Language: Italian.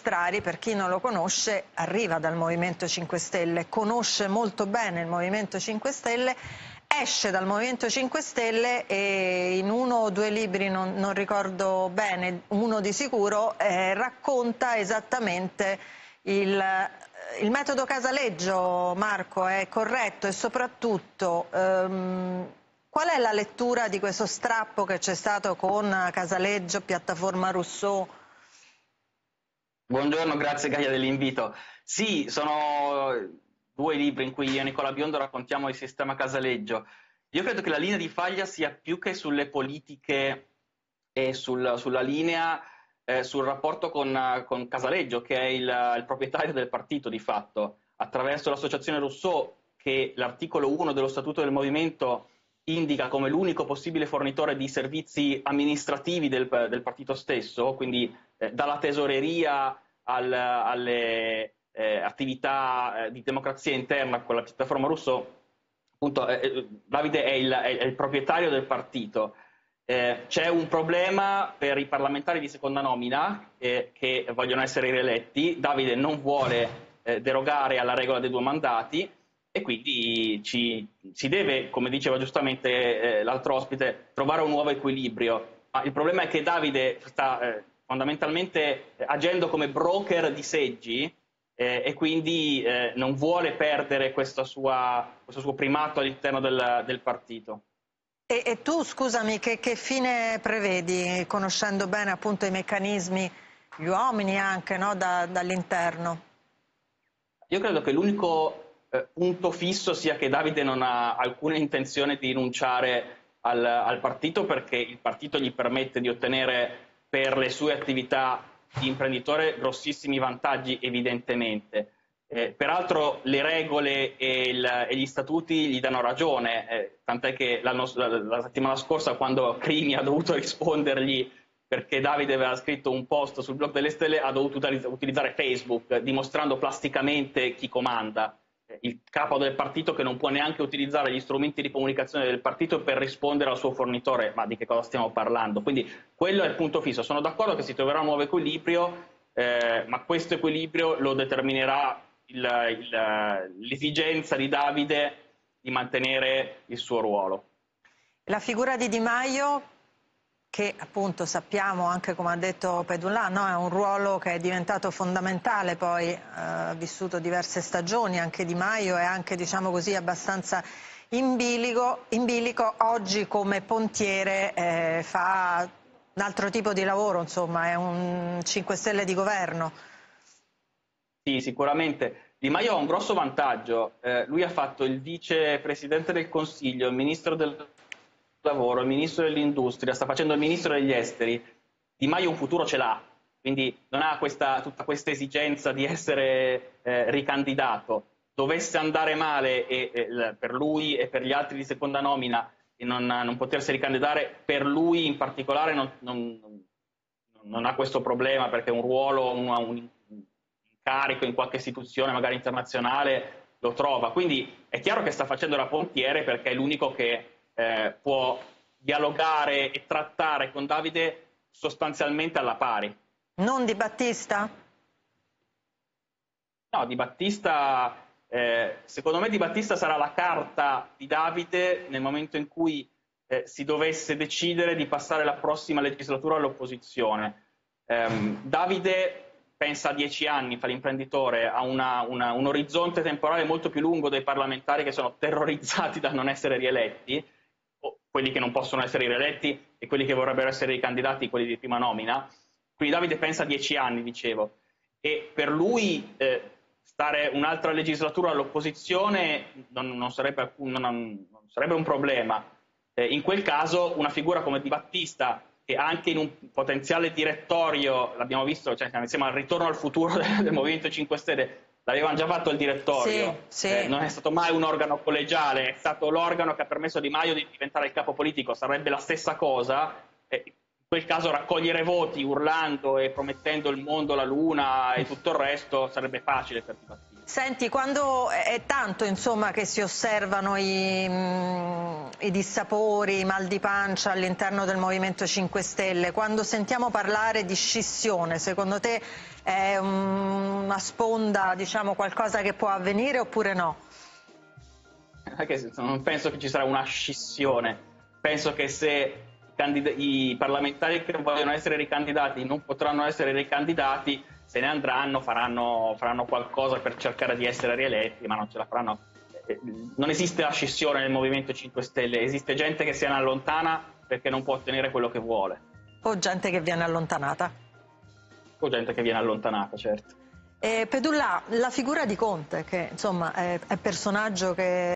Strari, per chi non lo conosce, arriva dal Movimento 5 Stelle, conosce molto bene il Movimento 5 Stelle, esce dal Movimento 5 Stelle e in uno o due libri, non ricordo bene, uno di sicuro, racconta esattamente il metodo Casaleggio. Marco, è corretto? E soprattutto qual è la lettura di questo strappo che c'è stato con Casaleggio, piattaforma Rousseau? Buongiorno, grazie Gaia dell'invito. Sì, sono due libri in cui io e Nicola Biondo raccontiamo il sistema Casaleggio. Io credo che la linea di faglia sia più che sulle politiche e sulla linea, sul rapporto con Casaleggio, che è il proprietario del partito di fatto, attraverso l'associazione Rousseau, che l'articolo 1 dello Statuto del Movimento indica come l'unico possibile fornitore di servizi amministrativi del partito stesso, quindi dalla tesoreria alle attività di democrazia interna con la piattaforma Rousseau. Appunto, Davide è il proprietario del partito. C'è un problema per i parlamentari di seconda nomina che vogliono essere rieletti. Davide non vuole derogare alla regola dei 2 mandati e quindi si deve, come diceva giustamente l'altro ospite, trovare un nuovo equilibrio. Ma il problema è che Davide sta fondamentalmente agendo come broker di seggi e quindi non vuole perdere questo suo primato all'interno del partito. E tu, scusami, che fine prevedi, conoscendo bene appunto i meccanismi, gli uomini anche, no, dall'interno? Io credo che l'unico punto fisso sia che Davide non ha alcuna intenzione di rinunciare al partito, perché il partito gli permette di ottenere per le sue attività di imprenditore grossissimi vantaggi, evidentemente. Peraltro le regole e gli statuti gli danno ragione, tant'è che la settimana scorsa, quando Crimi ha dovuto rispondergli perché Davide aveva scritto un post sul blog delle stelle, ha dovuto utilizzare Facebook, dimostrando plasticamente chi comanda. Il capo del partito che non può neanche utilizzare gli strumenti di comunicazione del partito per rispondere al suo fornitore. Ma di che cosa stiamo parlando? Quindi quello è il punto fisso. Sono d'accordo che si troverà un nuovo equilibrio, ma questo equilibrio lo determinerà l'esigenza di Davide di mantenere il suo ruolo. La figura di Di Maio, che appunto sappiamo anche, come ha detto Pedulà, no? È un ruolo che è diventato fondamentale, poi ha vissuto diverse stagioni, anche Di Maio è anche, diciamo così, abbastanza in bilico. Oggi come pontiere fa un altro tipo di lavoro, insomma, è un 5 Stelle di governo. Sì, sicuramente. Di Maio ha un grosso vantaggio. Lui ha fatto il vicepresidente del Consiglio, il ministro del lavoro, il ministro dell'industria, sta facendo il ministro degli esteri. Di Maio un futuro ce l'ha, quindi non ha tutta questa esigenza di essere ricandidato. Dovesse andare male per lui e per gli altri di seconda nomina e non potersi ricandidare, per lui in particolare non ha questo problema, perché un ruolo, un incarico in qualche istituzione magari internazionale lo trova. Quindi è chiaro che sta facendo la pontiere, perché è l'unico che può dialogare e trattare con Davide sostanzialmente alla pari. Non Di Battista? No, Di Battista, secondo me Di Battista sarà la carta di Davide nel momento in cui si dovesse decidere di passare la prossima legislatura all'opposizione. Davide pensa a 10 anni, fa l'imprenditore, ha un orizzonte temporale molto più lungo dei parlamentari che sono terrorizzati da non essere rieletti, o quelli che non possono essere rieletti e quelli che vorrebbero essere ricandidati, quelli di prima nomina. Quindi Davide pensa a 10 anni, dicevo, e per lui stare un'altra legislatura all'opposizione non sarebbe un problema. In quel caso una figura come Di Battista, che anche in un potenziale direttorio, l'abbiamo visto, cioè, insieme al ritorno al futuro del Movimento 5 Stelle, l'avevano già fatto il direttorio, sì. non è stato mai un organo collegiale, è stato l'organo che ha permesso a Di Maio di diventare il capo politico, sarebbe la stessa cosa. In quel caso raccogliere voti urlando e promettendo il mondo, la luna e tutto il resto sarebbe facile per Di Battista. Senti, quando è tanto insomma che si osservano i dissapori, i mal di pancia all'interno del Movimento 5 Stelle, quando sentiamo parlare di scissione, secondo te è una sponda, diciamo, qualcosa che può avvenire oppure no? Non penso che ci sarà una scissione, penso che se i parlamentari che vogliono essere ricandidati non potranno essere ricandidati, se ne andranno, faranno qualcosa per cercare di essere rieletti, ma non ce la faranno. Non esiste la scissione nel Movimento 5 Stelle, esiste gente che se ne allontana perché non può ottenere quello che vuole. O gente che viene allontanata? O gente che viene allontanata, certo. Pedulla, la figura di Conte, che insomma è personaggio che